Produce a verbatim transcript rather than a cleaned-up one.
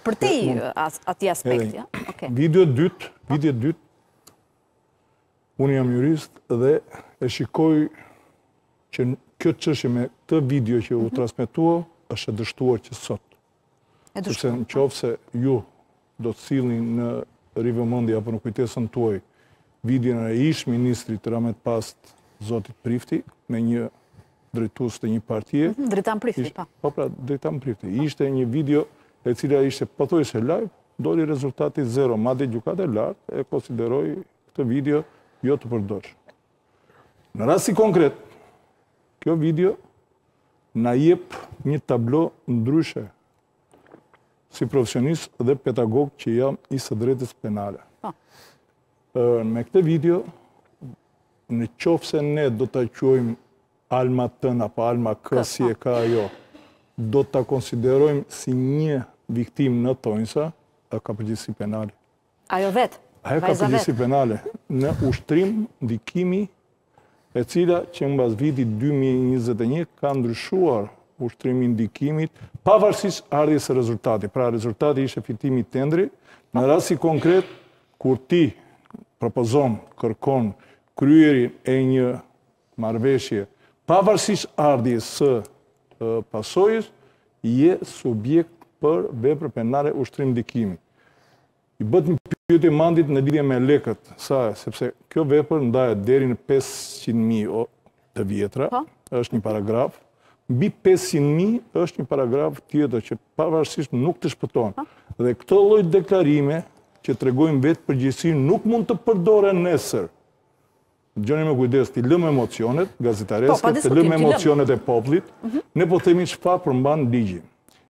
për te i ati aspekti. Video dytë, video dytë, unë jam jurist dhe e shikoj që kjo çështje me këtë video që u transmetua është e dështuar që sot. Sepse në qoftë se ju do të sillni në rivëmendje apo në kujtesën tuaj videon e ish ministrit Rahmet Past, zotit Prifti, me një drejtues të një partie. Drejtan Prifti, pa. Po pra, drejtan Prifti. Ishte një video e cila ishte pothuajse live, doli rezultati zero, madje gjykata e lartë e konsideroi këtë video jo të përdorshëm. Në rasti konkret, kjo video na jep një tablo ndryshe si profesionist dhe pedagog që jam i së drejtës penale. Me këtë video, në qoftë se ne do të quajmë Alma tën apo Alma K si e ka ajo, do të konsiderojmë si një viktim në tonjsa, a ka përgjegjësi penale. Ajo vetë? Ajo ka përgjegjësi penale në ushtrim ndikimi e cila që në bas viti dy mijë e njëzet e një ka ndryshuar ushtrimi ndikimit, pavarësisht ardhjes së rezultati. Pra, rezultati ishte fitimi i tendrit, në rasti konkret, kur ti propozon, kërkon kryerin e një marrëveshje, pavarësisht ardhjes së pasojës, je subjekt për vepër penale ushtrim ndikimi. I bët një pyetje mandit në lidhje me lekët, sa, sepse kjo vepër ndahet deri në pesëqind mijë të vjetra, është një paragraf, mbi pesëqind mijë është një paragraf tjetër që pavarësisht nuk të shpëton. Dhe këto lloj deklarime që tregojnë vetë përgjegjësinë nuk mund të përdoren nesër. Gjoni me kujdes, të lëmë emocionet gazetareske, të lëmë emocionet e popullit, ne po themi çfarë përmban ligji.